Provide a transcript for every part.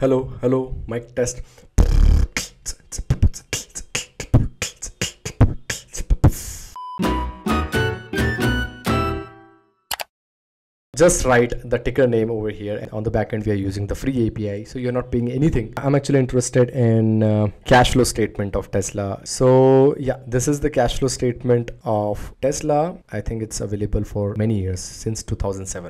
Hello, mic test. Just write the ticker name over here, and on the back end we are using the free API, so you're not paying anything. I'm actually interested in cash flow statement of Tesla. So yeah, this is the cash flow statement of Tesla. I think it's available for many years, since 2007.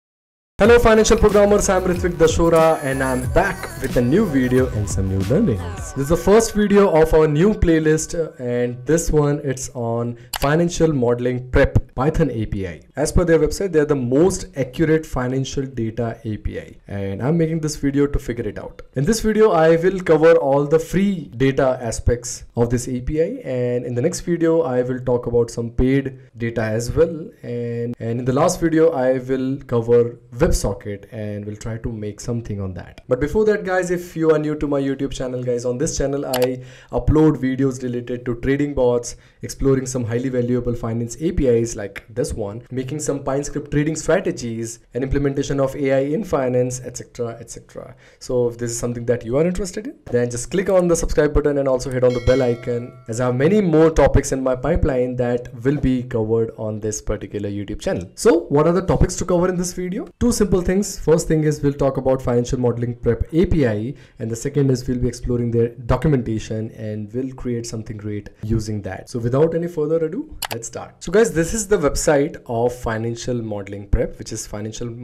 Hello financial programmers, I'm Ritvik Dashora and I'm back with a new video and some new learnings. This is the first video of our new playlist, and this one it's on financial modeling prep Python API. As per their website, they're the most accurate financial data API, and I'm making this video to figure it out. In this video, I will cover all the free data aspects of this API, and in the next video, I will talk about some paid data as well. And in the last video, I will cover WebSocket and we'll try to make something on that. But before that, guys, if you are new to my YouTube channel, guys, on this channel I upload videos related to trading bots, exploring some highly valuable finance APIs like this one, making some PineScript trading strategies, and implementation of AI in finance, etc, etc. So if this is something that you are interested in, then just click on the subscribe button and also hit on the bell icon, as I have many more topics in my pipeline that will be covered on this particular YouTube channel. So what are the topics to cover in this video? Two simple things. First thing is we'll talk about financial modeling prep API, and the second is we'll be exploring their documentation and we'll create something great using that. So without any further ado, let's start. So guys, this is the website of financial modeling prep, which is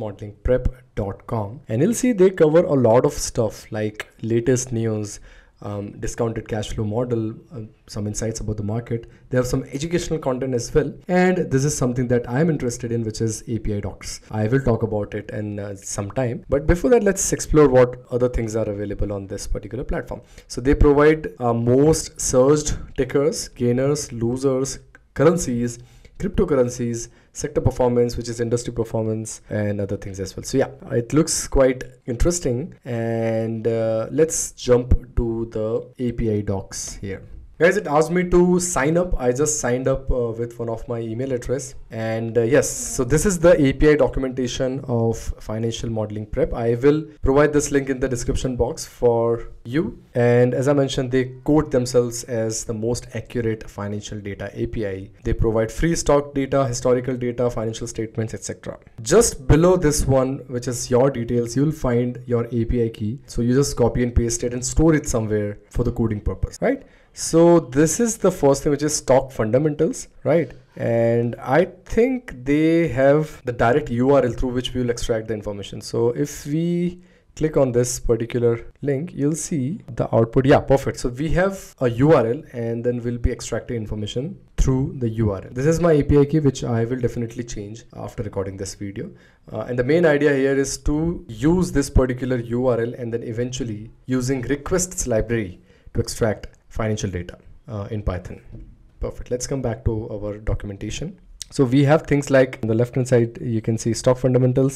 financialmodelingprep.com, and you'll see they cover a lot of stuff like latest news, discounted cash flow model, some insights about the market. They have some educational content as well, and this is something that I'm interested in, which is API docs. I will talk about it in some time, but before that, let's explore what other things are available on this particular platform. So they provide most searched tickers, gainers, losers, currencies, cryptocurrencies, sector performance, which is industry performance, and other things as well. So yeah, it looks quite interesting, and let's jump to the API docs here. Guys, it asked me to sign up. I just signed up with one of my email address, and yes, so this is the API documentation of financial modeling prep. I will provide this link in the description box for you, and as I mentioned, they quote themselves as the most accurate financial data API. They provide free stock data, historical data, financial statements, etc. Just below this one, which is your details, you'll find your API key. So you just copy and paste it and store it somewhere for the coding purpose, right? So this is the first thing, which is stock fundamentals, right? And I think they have the direct URL through which we will extract the information. So if we click on this particular link, you'll see the output. Yeah, perfect. So we have a URL, and then we'll be extracting information through the URL. This is my API key, which I will definitely change after recording this video. And the main idea here is to use this particular URL and then eventually using requests library to extract financial data in Python. Perfect. Let's come back to our documentation. So we have things like on the left hand side, you can see stock fundamentals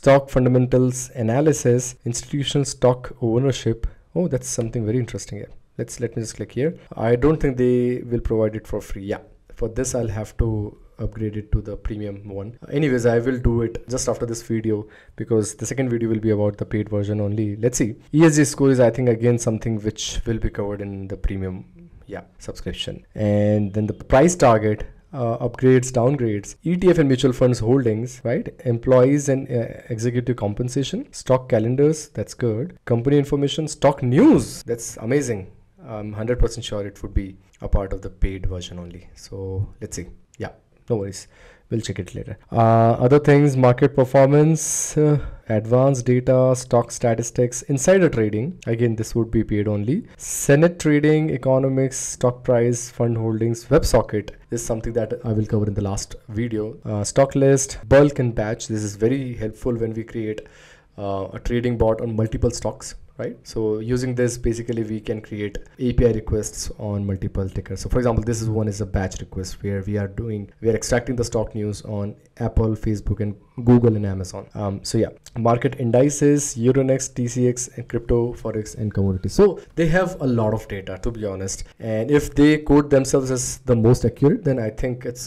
analysis, institutional stock ownership. Oh, that's something very interesting here. Let me just click here. I don't think they will provide it for free. Yeah, for this I'll have to upgrade it to the premium one. Anyways, I will do it just after this video, because the second video will be about the paid version only. Let's see. ESG score is, I think, again something which will be covered in the premium subscription. And then the price target, upgrades, downgrades, ETF and mutual funds holdings, right? Employees and executive compensation, stock calendars, that's good. Company information, stock news, that's amazing. I'm 100% sure it would be a part of the paid version only. So let's see. Yeah, no worries. We'll check it later. Other things, market performance, advanced data, stock statistics, insider trading. Again, this would be paid only. Senate trading, economics, stock price, fund holdings, WebSocket is something that I will cover in the last video. Stock list, bulk and batch. This is very helpful when we create a trading bot on multiple stocks, right? So using this, basically we can create API requests on multiple tickers. So for example, this is one is a batch request where we are extracting the stock news on Apple, Facebook, and Google and Amazon. So yeah, market indices, Euronext, TCX, and crypto, forex, and commodities. So they have a lot of data, to be honest. And if they quote themselves as the most accurate, then I think it's good.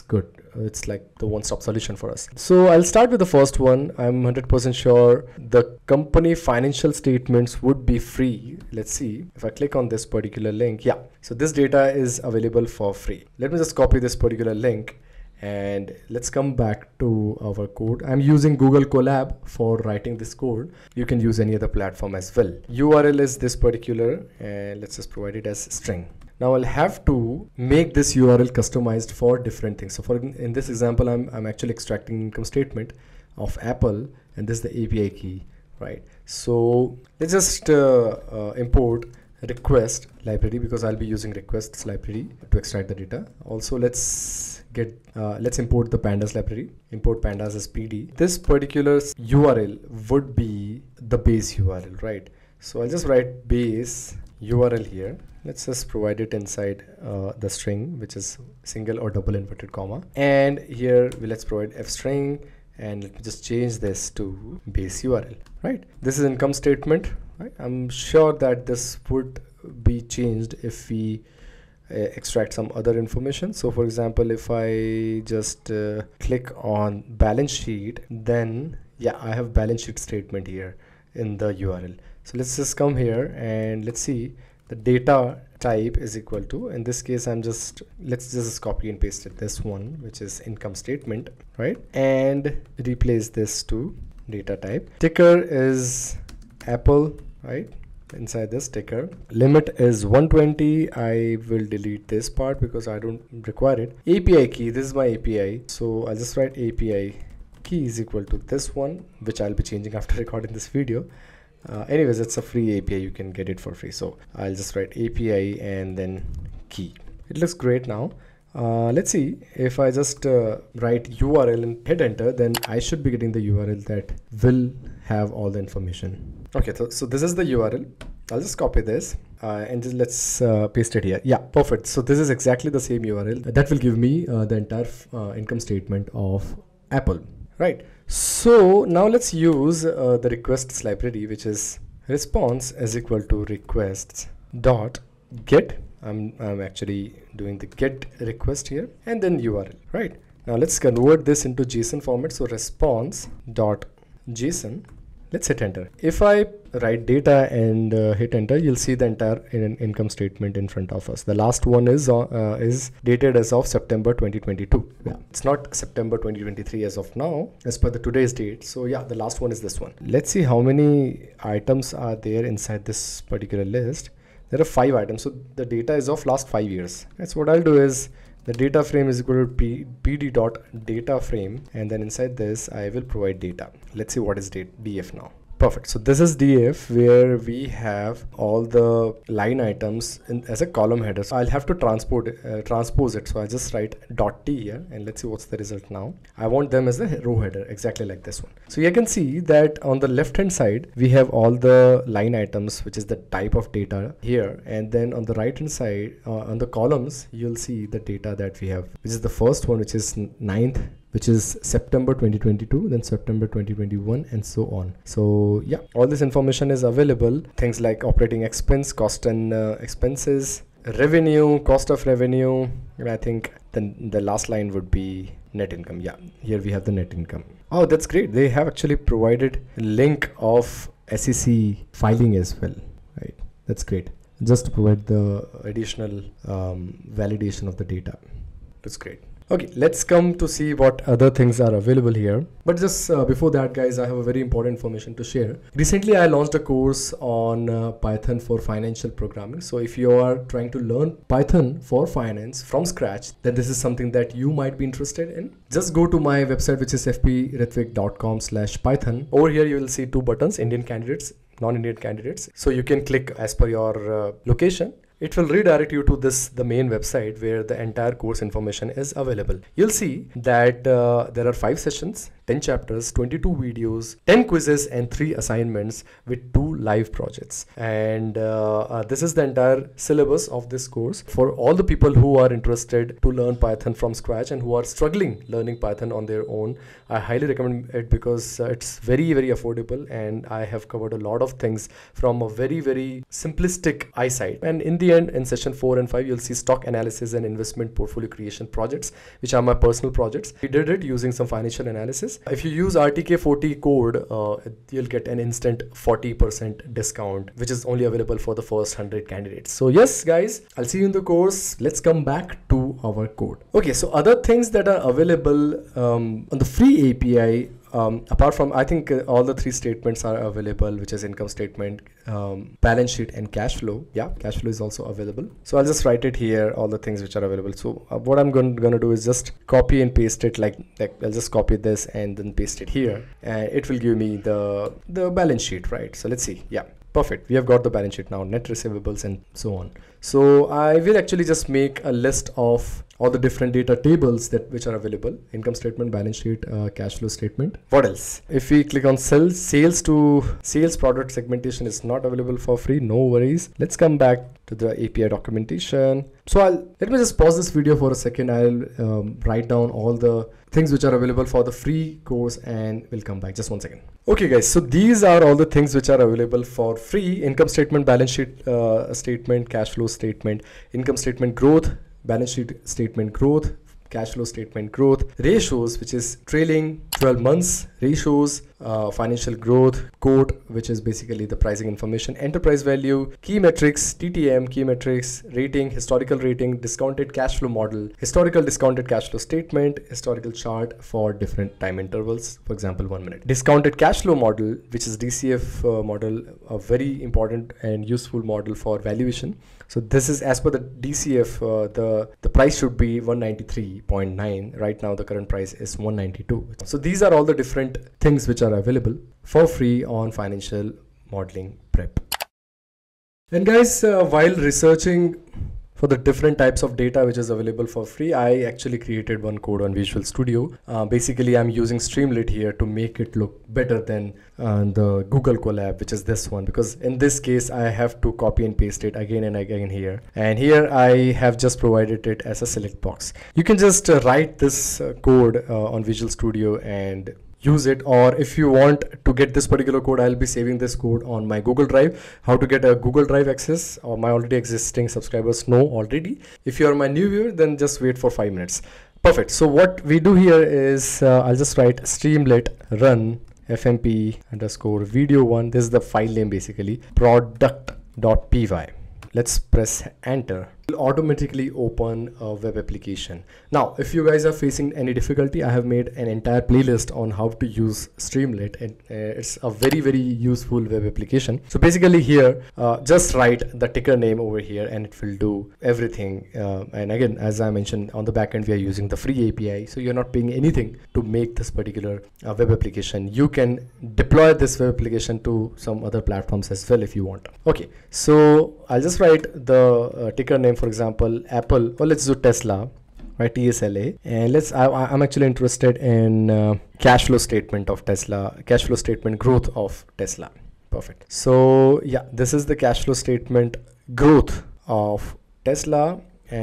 it's like the one-stop solution for us. So I'll start with the first one. I'm 100% sure the company financial statements would be free. Let's see if I click on this particular link. Yeah, so this data is available for free. Let me just copy this particular link and let's come back to our code. I'm using Google Colab for writing this code. You can use any other platform as well. URL is this particular, and let's just provide it as string. Now I'll have to make this URL customized for different things. So for in this example, I'm actually extracting income statement of Apple, and this is the API key, right? So let's just import request library, because I'll be using requests library to extract the data. Also let's import the pandas library, import pandas as PD. This particular URL would be the base URL, right? So I'll just write base URL here. Let's just provide it inside the string, which is single or double inverted comma, and here let's provide f string, and let me just change this to base URL, right? This is income statement, right? I'm sure that this would be changed if we extract some other information. So for example, if I just click on balance sheet, then yeah, I have balance sheet statement here in the URL. So let's just come here and let's see the data type is equal to, in this case let's just copy and paste it, this one, which is income statement, right? And replace this to data type. Ticker is Apple, right? Inside this ticker, limit is 120. I will delete this part because I don't require it. API key, this is my API, so I'll just write API key is equal to this one, which I'll be changing after recording this video. Anyways, it's a free API, you can get it for free. So I'll just write API and then key. It looks great now. Let's see if I just write URL and hit enter, then I should be getting the URL that will have all the information. Okay, so this is the URL. I'll just copy this and just let's paste it here. Yeah, perfect. So this is exactly the same URL that will give me the entire income statement of Apple, right? So now let's use the requests library, which is response is equal to requests dot get. I'm actually doing the get request here, and then URL, right? Now let's convert this into JSON format. So response dot JSON. Let's hit enter. If I write data and hit enter, you'll see the entire income statement in front of us. The last one is dated as of September 2022. Yeah, it's not September 2023 as of now, as per the today's date. So yeah, the last one is this one. Let's see how many items are there inside this particular list. There are 5 items, so the data is of last 5 years. That's what I'll do is the data frame is equal to pd dot data frame, and then inside this I will provide data. Let's see what is df now. Perfect. So this is df, where we have all the line items as a column header. So I'll have to transpose it. So I just write .t here, and let's see what's the result now. I want them as a row header, exactly like this one. So you can see that on the left hand side we have all the line items, which is the type of data here, and then on the right hand side on the columns you'll see the data that we have, which is the first one, which is 9th, which is September 2022, then September 2021, and so on. So yeah, all this information is available. Things like operating expense, cost and expenses, revenue, cost of revenue, and I think then the last line would be net income. Yeah, here we have the net income. Oh, that's great. They have actually provided a link of SEC filing as well, right? That's great. Just to provide the additional validation of the data. That's great. Okay, let's come to see what other things are available here. But just before that, guys, I have a very important information to share. Recently, I launched a course on Python for financial programming. So if you are trying to learn Python for finance from scratch, then this is something that you might be interested in. Just go to my website, which is fpritvik.com/Python. Over here, you will see 2 buttons, Indian candidates, non-Indian candidates. So you can click as per your location. It will redirect you to the main website where the entire course information is available. You'll see that there are 5 sessions, 10 chapters, 22 videos, 10 quizzes, and 3 assignments with 2 live projects. And this is the entire syllabus of this course for all the people who are interested to learn Python from scratch and who are struggling learning Python on their own. I highly recommend it because it's very, very affordable, and I have covered a lot of things from a very, very simplistic eyesight. And in the the end, in session 4 and 5, you'll see stock analysis and investment portfolio creation projects, which are my personal projects. We did it using some financial analysis. If you use RTK40 code, you'll get an instant 40% discount, which is only available for the first 100 candidates. So yes, guys, I'll see you in the course. Let's come back to our code. Okay, so other things that are available on the free API, apart from, I think all the 3 statements are available, which is income statement, balance sheet, and cash flow. Yeah, cash flow is also available. So I'll just write it here, all the things which are available. So what I'm going to do is just copy and paste it, like I'll just copy this and then paste it here, and it will give me the balance sheet, right? So let's see. Yeah, perfect. We have got the balance sheet now, net receivables and so on. So I will actually just make a list of all the different data tables which are available: income statement, balance sheet, cash flow statement. What else? If we click on sales to sales product segmentation is not available for free, no worries. Let's come back to the API documentation. So let me just pause this video for a second. I'll write down all the things which are available for the free course and we'll come back. Just 1 second. Okay guys, so these are all the things which are available for free: income statement, balance sheet statement, cash flow statement, income statement growth, balance sheet statement growth, cash flow statement growth, ratios, which is trailing 12 months ratios, financial growth, quote, which is basically the pricing information, enterprise value, key metrics, TTM, key metrics, rating, historical rating, discounted cash flow model, historical discounted cash flow statement, historical chart for different time intervals, for example 1 minute. Discounted cash flow model, which is DCF model, a very important and useful model for valuation. So this is as per the DCF, the price should be 193.9. Right now the current price is 192. So these are all the different things which are available for free on Financial Modeling Prep. And guys, while researching for the different types of data which is available for free, I actually created one code on Visual Studio. Basically, I'm using Streamlit here to make it look better than the Google Colab, which is this one, because in this case, I have to copy and paste it again and again here. And here I have just provided it as a select box. You can just write this code on Visual Studio and use it, or if you want to get this particular code, I'll be saving this code on my Google Drive. How to get a Google Drive access, or my already existing subscribers know already. If you are my new viewer, then just wait for 5 minutes. Perfect. So what we do here is I'll just write Streamlit run fmp underscore video1. This is the file name, basically product.py. Let's press enter. Will automatically open a web application. Now, if you guys are facing any difficulty, I have made an entire playlist on how to use Streamlit, and it's a very useful web application. So basically here, just write the ticker name over here and it will do everything. And again, as I mentioned, on the backend we are using the free API, so you're not paying anything to make this particular web application. You can deploy this web application to some other platforms as well if you want. Okay, so I'll just write the ticker name, for example Apple, or let's do Tesla, right? TSLA. And I'm actually interested in cash flow statement of Tesla, cash flow statement growth of Tesla. Perfect. So yeah, this is the cash flow statement growth of Tesla,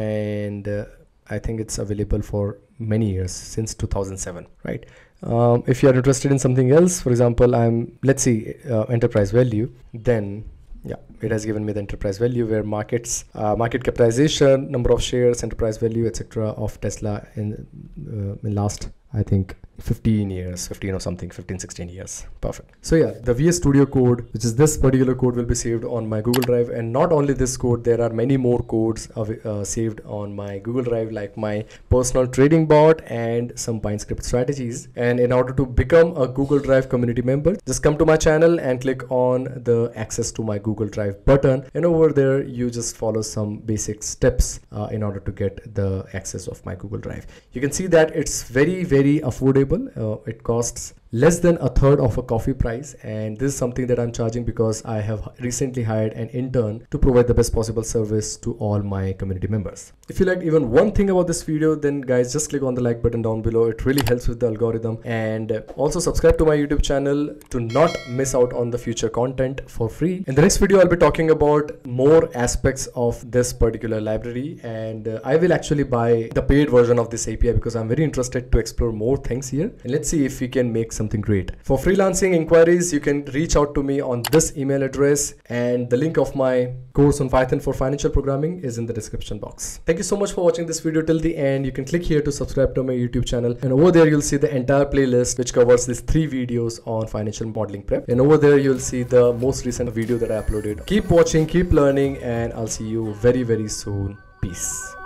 and I think it's available for many years, since 2007, right? If you are interested in something else, for example, let's see enterprise value, then yeah, it has given me the enterprise value, where market capitalization, number of shares, enterprise value, etc. of Tesla in last, I think, 15 years, 15 or something, 15, 16 years. Perfect. So yeah, the VS Studio code, which is this particular code, will be saved on my Google Drive. And not only this code, there are many more codes saved on my Google Drive, like my personal trading bot and some PineScript strategies. And in order to become a Google Drive community member, just come to my channel and click on the access to my Google Drive button. And over there, you just follow some basic steps in order to get the access of my Google Drive. You can see that it's very affordable. It costs less than a third of a coffee price, and this is something that I'm charging because I have recently hired an intern to provide the best possible service to all my community members. If you liked even one thing about this video, then guys, just click on the like button down below. It really helps with the algorithm. And also subscribe to my YouTube channel to not miss out on the future content for free. In the next video, I'll be talking about more aspects of this particular library, and I will actually buy the paid version of this API because I'm very interested to explore more things here. And let's see if we can make some something great. For freelancing inquiries, you can reach out to me on this email address, and the link of my course on Python for financial programming is in the description box. Thank you so much for watching this video till the end. You can click here to subscribe to my YouTube channel, and over there you'll see the entire playlist which covers these 3 videos on financial modeling prep, and over there you'll see the most recent video that I uploaded. Keep watching, keep learning, and I'll see you very soon. Peace.